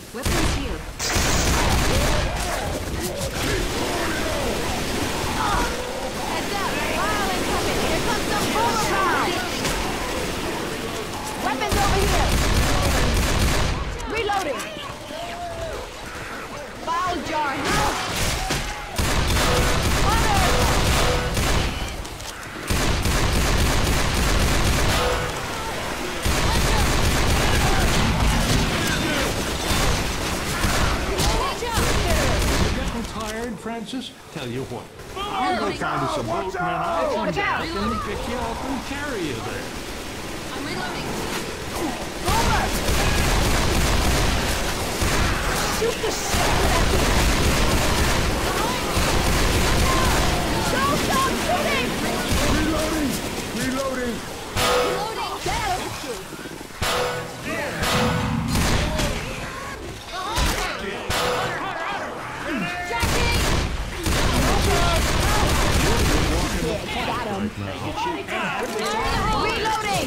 Weapons here. Heads up! File incoming! Here comes the boomer pound! Weapons over here! Reloading! File jar here! Tired, Francis? Tell you what, I'll go find us a boat and I'll come back and pick you up and carry you there. I'm reloading. Shoot the shit out of that thing! Don't stop shooting! Reloading! Reloading! Reloading! That'll shoot! Got him. Reloading!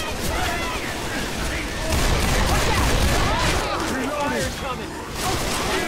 Watch out! Fire coming!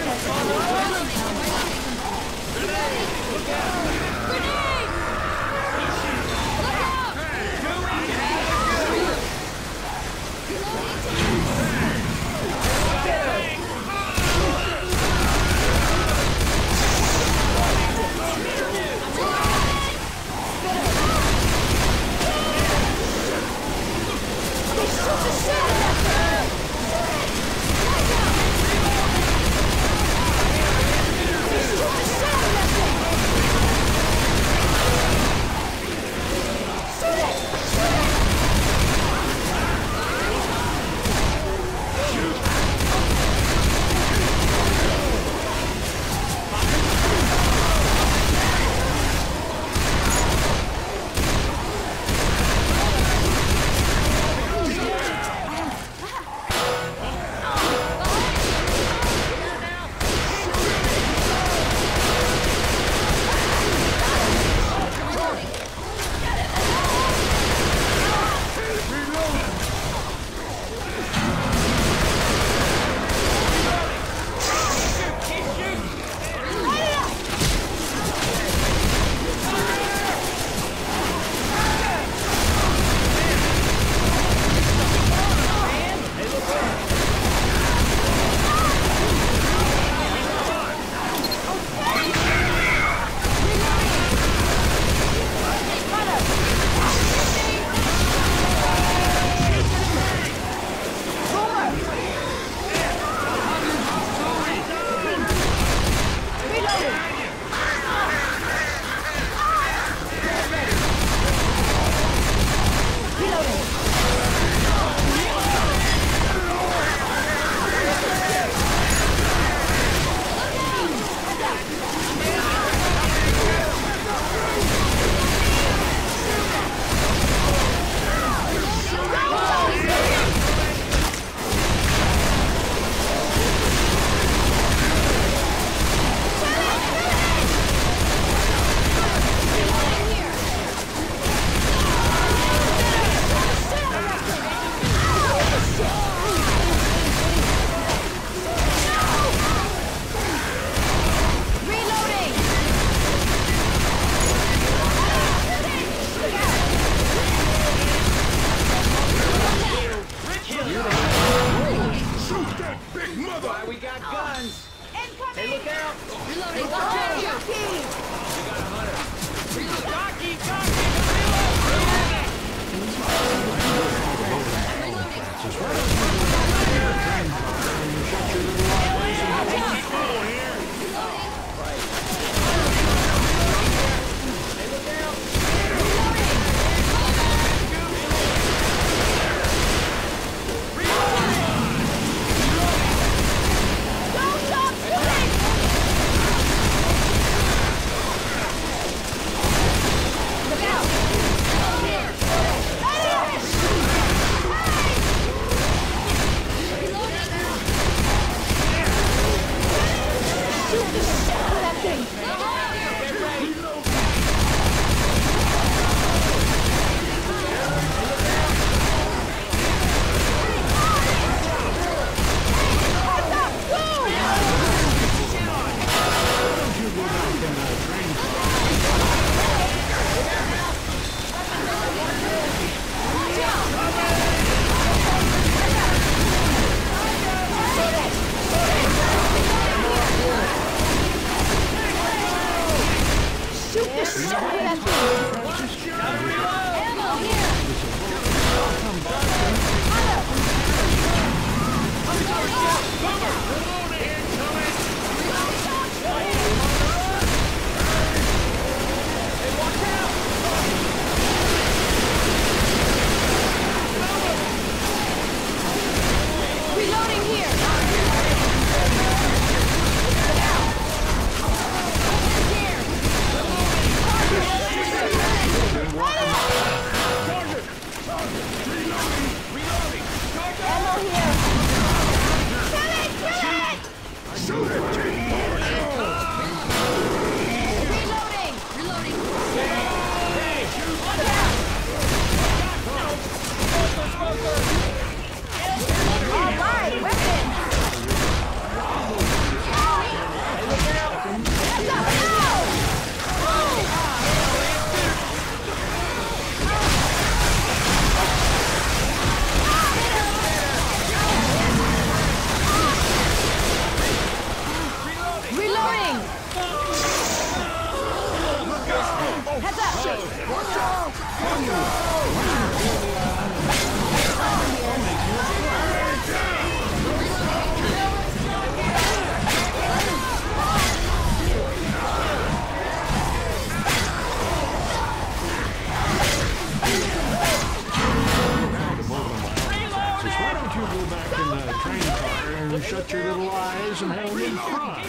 Francis, why don't you go back in the train car and shut your little eyes and have a big fun?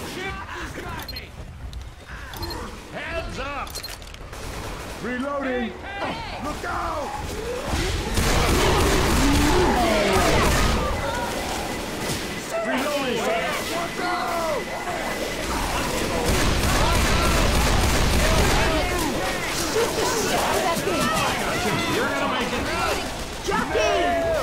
Heads up! Reloading! Look out! Reloading! Watch out! You're gonna make it. Jockey!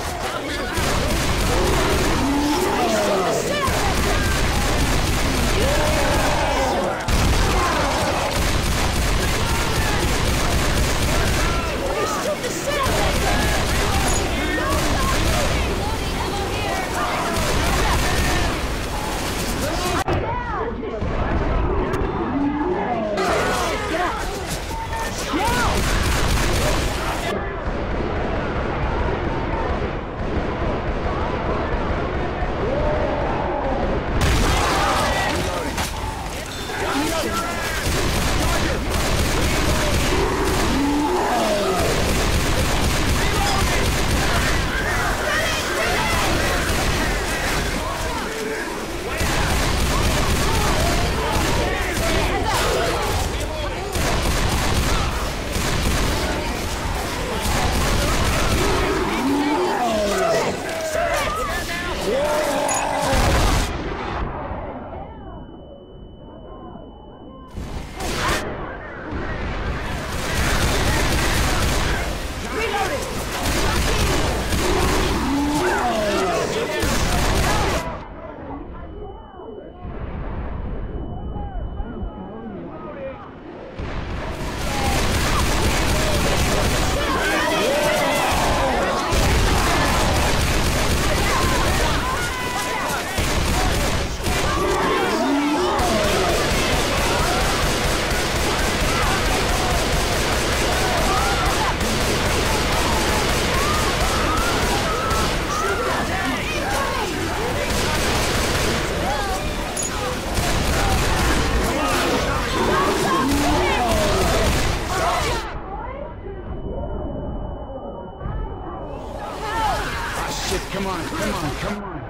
Come on, come on, come on.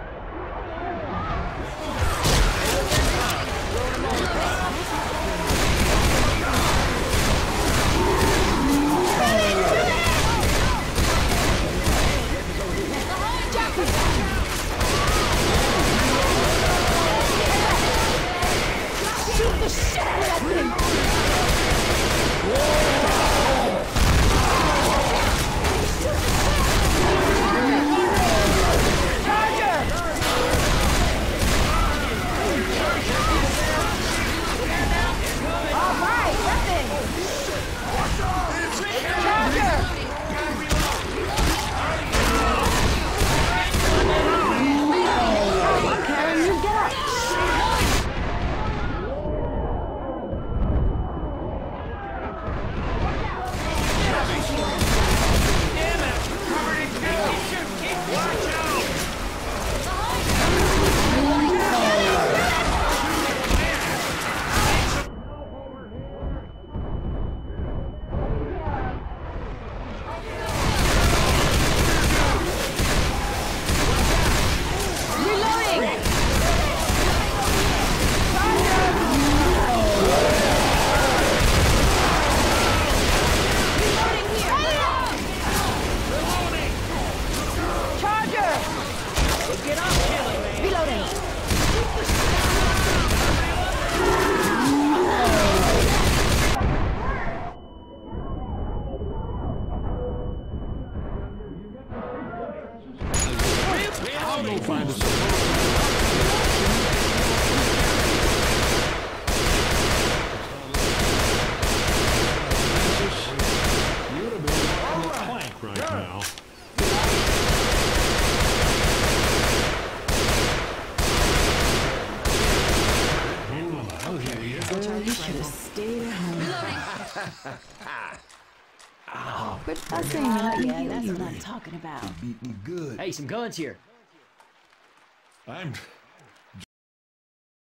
Shoot the shit out of that thing! I'll go find a support. You'd have been on the plank right now. You should have stayed at home. Quit fussing, let me heal That's you. what I'm talking about. Beat me good. Hey, some guns here. I'm